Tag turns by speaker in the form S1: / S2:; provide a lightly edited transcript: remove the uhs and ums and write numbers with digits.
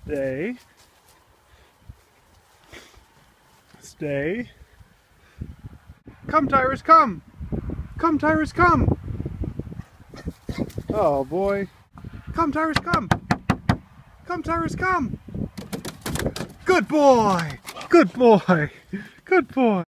S1: Stay. Stay. Come, Tyrus, come! Come, Tyrus, come! Oh boy. Come, Tyrus, come! Come, Tyrus, come! Good boy! Good boy! Good boy!